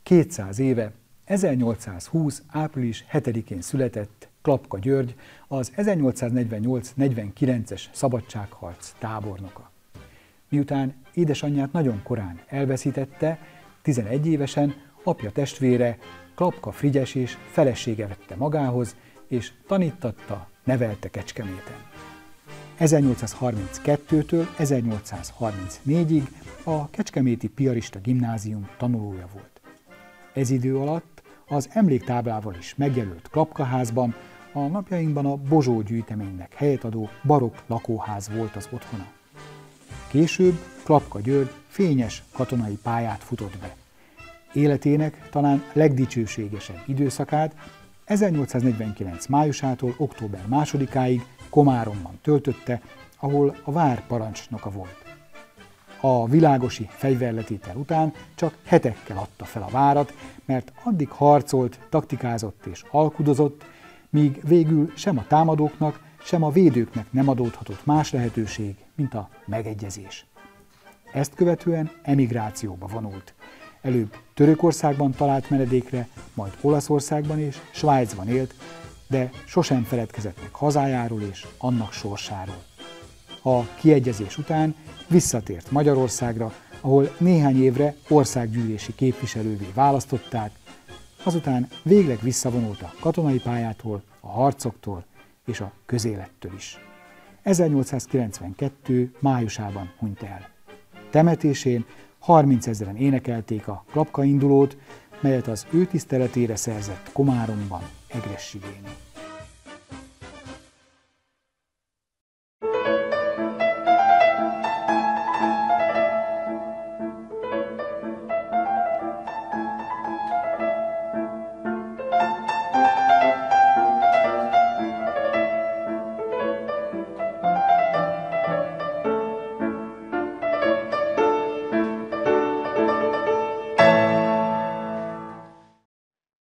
200 éve, 1820. április 7-én született Klapka György, az 1848-49-es szabadságharc tábornoka. Miután édesanyját nagyon korán elveszítette, 11 évesen apja testvére Klapka Frigyes és felesége vette magához, és tanítatta, nevelte Kecskeméten. 1832-től 1834-ig a Kecskeméti Piarista Gimnázium tanulója volt. Ez idő alatt az emléktáblával is megjelölt Klapkaházban a napjainkban a Bozsó gyűjteménynek helyet adó barokk lakóház volt az otthona. Később Klapka György fényes katonai pályát futott be. Életének talán legdicsőségesebb időszakát 1849. májusától október 2-áig Komáromban töltötte, ahol a vár parancsnoka volt. A világosi fegyverletétel után csak hetekkel adta fel a várat, mert addig harcolt, taktikázott és alkudozott, míg végül sem a támadóknak, sem a védőknek nem adódhatott más lehetőség, mint a megegyezés. Ezt követően emigrációba vonult. Előbb Törökországban talált menedékre, majd Olaszországban és Svájcban élt, de sosem feledkezett meg hazájáról és annak sorsáról. A kiegyezés után visszatért Magyarországra, ahol néhány évre országgyűlési képviselővé választották, azután végleg visszavonult a katonai pályától, a harcoktól és a közélettől is. 1892. májusában hunyt el. Temetésén 30 000-en énekelték a Klapka indulót, melyet az ő tiszteletére szerzett Komáromban Egressy néni.